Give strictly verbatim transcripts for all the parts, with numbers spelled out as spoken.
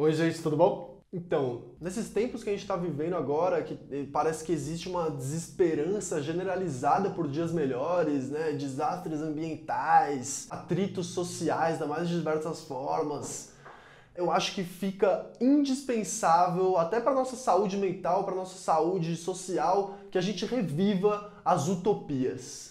Oi, gente, tudo bom? Então, nesses tempos que a gente está vivendo agora, que parece que existe uma desesperança generalizada por dias melhores, né? Desastres ambientais, atritos sociais das mais diversas formas, eu acho que fica indispensável, até para nossa saúde mental, para nossa saúde social, que a gente reviva as utopias.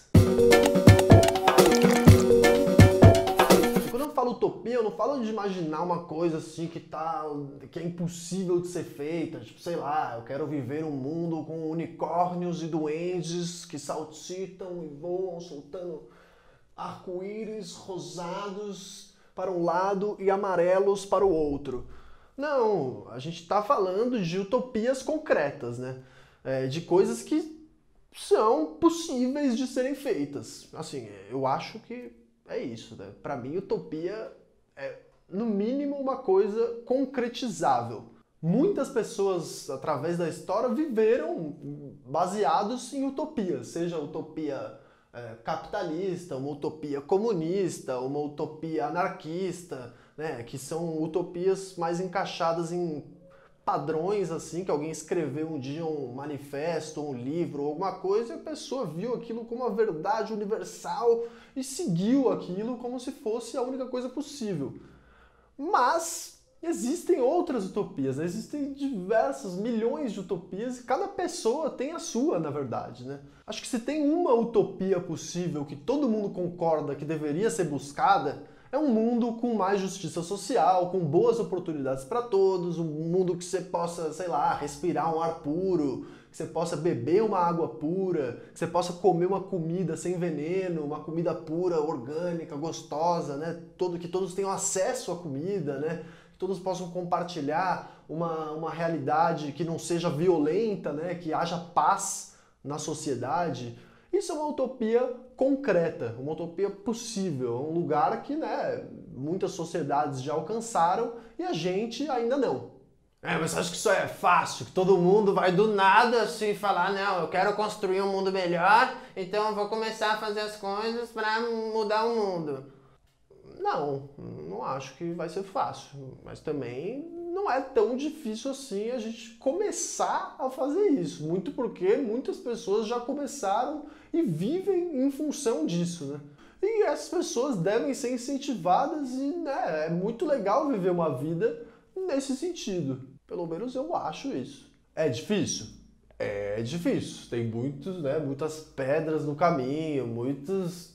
Quando eu falo utopia, eu não falo de imaginar uma coisa assim que, tá, que é impossível de ser feita. Tipo, sei lá, eu quero viver um mundo com unicórnios e duendes que saltitam e voam soltando arco-íris rosados para um lado e amarelos para o outro. Não, a gente está falando de utopias concretas, né? É, de coisas que são possíveis de serem feitas. Assim, eu acho que é isso, né? Para mim, utopia é, no mínimo, uma coisa concretizável. Muitas pessoas, através da história, viveram baseados em utopias, seja utopia é, capitalista, uma utopia comunista, uma utopia anarquista, né? Que são utopias mais encaixadas em padrões, assim, que alguém escreveu um dia um manifesto, um livro, ou alguma coisa, e a pessoa viu aquilo como uma verdade universal e seguiu aquilo como se fosse a única coisa possível. Mas existem outras utopias, né? Existem diversas, milhões de utopias, e cada pessoa tem a sua, na verdade, né? Acho que se tem uma utopia possível que todo mundo concorda que deveria ser buscada, é um mundo com mais justiça social, com boas oportunidades para todos, um mundo que você possa, sei lá, respirar um ar puro, que você possa beber uma água pura, que você possa comer uma comida sem veneno, uma comida pura, orgânica, gostosa, né? Todo, que todos tenham acesso à comida, né? Que todos possam compartilhar uma, uma realidade que não seja violenta, né? Que haja paz na sociedade. Isso é uma utopia concreta, uma utopia possível, um lugar que, né, muitas sociedades já alcançaram e a gente ainda não. É, mas acho que isso é fácil, que todo mundo vai do nada assim falar, não, eu quero construir um mundo melhor, então eu vou começar a fazer as coisas para mudar o mundo. Não, não acho que vai ser fácil, mas também não é tão difícil assim a gente começar a fazer isso, muito porque muitas pessoas já começaram e vivem em função disso, né? E essas pessoas devem ser incentivadas e, né, é muito legal viver uma vida nesse sentido. Pelo menos eu acho isso. É difícil? É difícil. Tem muitos, né, muitas pedras no caminho, muitas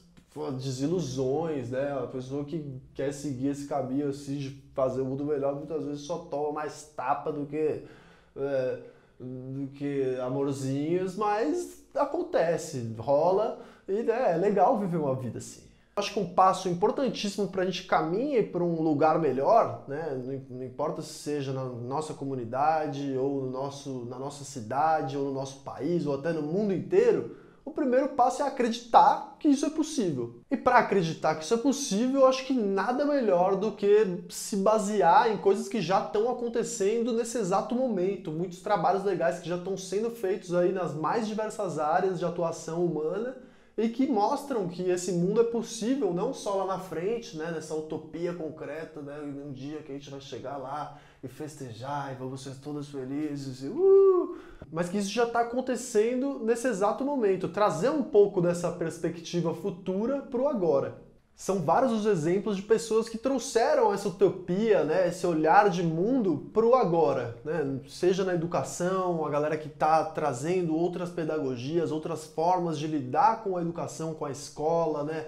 desilusões, né? A pessoa que quer seguir esse caminho assim de fazer o mundo melhor muitas vezes só toma mais tapa do que é, do que amorzinhos, mas acontece, rola e, né, é legal viver uma vida assim. Acho que um passo importantíssimo para a gente caminhar para um lugar melhor, né? Não, não importa se seja na nossa comunidade ou no nosso, na nossa cidade ou no nosso país ou até no mundo inteiro, o primeiro passo é acreditar que isso é possível. E para acreditar que isso é possível, eu acho que nada melhor do que se basear em coisas que já estão acontecendo nesse exato momento. Muitos trabalhos legais que já estão sendo feitos aí nas mais diversas áreas de atuação humana e que mostram que esse mundo é possível, não só lá na frente, né, nessa utopia concreta, né, um dia que a gente vai chegar lá e festejar e vamos ser todos felizes, e, uh, mas que isso já está acontecendo nesse exato momento, trazer um pouco dessa perspectiva futura para o agora. São vários os exemplos de pessoas que trouxeram essa utopia, né, esse olhar de mundo para o agora, né? Seja na educação, a galera que está trazendo outras pedagogias, outras formas de lidar com a educação, com a escola, né?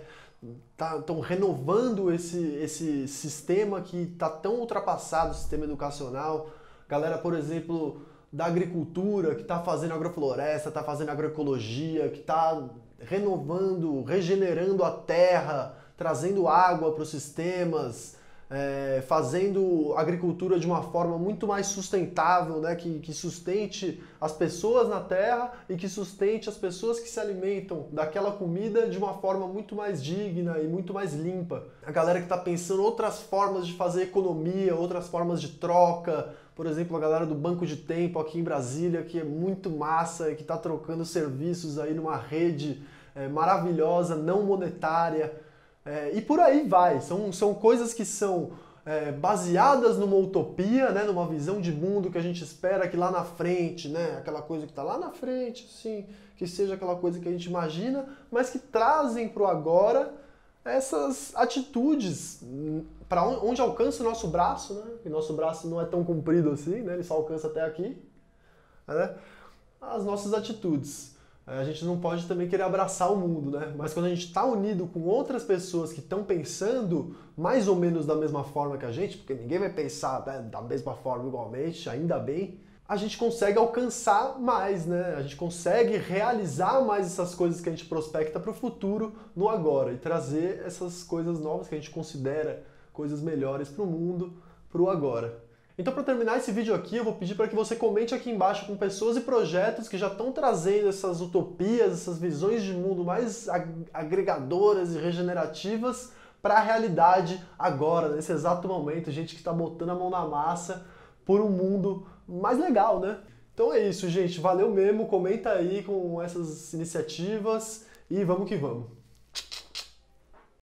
Estão tá, renovando esse, esse sistema que está tão ultrapassado, o sistema educacional. Galera, por exemplo, da agricultura, que está fazendo agrofloresta, está fazendo agroecologia, que está renovando, regenerando a terra, trazendo água para os sistemas, é, fazendo agricultura de uma forma muito mais sustentável, né, que, que sustente as pessoas na terra e que sustente as pessoas que se alimentam daquela comida de uma forma muito mais digna e muito mais limpa. A galera que está pensando outras formas de fazer economia, outras formas de troca, por exemplo, a galera do Banco de Tempo aqui em Brasília, que é muito massa e que está trocando serviços aí numa rede é, maravilhosa, não monetária. É, e por aí vai, são, são coisas que são é, baseadas numa utopia, né, numa visão de mundo que a gente espera que lá na frente, né, aquela coisa que está lá na frente, assim, que seja aquela coisa que a gente imagina, mas que trazem para o agora essas atitudes para onde alcança o nosso braço, né, e nosso braço não é tão comprido assim, né, ele só alcança até aqui, né, as nossas atitudes. A gente não pode também querer abraçar o mundo, né? Mas quando a gente está unido com outras pessoas que estão pensando mais ou menos da mesma forma que a gente, porque ninguém vai pensar, né, da mesma forma igualmente, ainda bem, a gente consegue alcançar mais, né? A gente consegue realizar mais essas coisas que a gente prospecta para o futuro no agora e trazer essas coisas novas que a gente considera coisas melhores para o mundo, para o agora. Então, para terminar esse vídeo aqui, eu vou pedir para que você comente aqui embaixo com pessoas e projetos que já estão trazendo essas utopias, essas visões de mundo mais agregadoras e regenerativas para a realidade agora, nesse exato momento. Gente que está botando a mão na massa por um mundo mais legal, né? Então é isso, gente. Valeu mesmo. Comenta aí com essas iniciativas e vamos que vamos.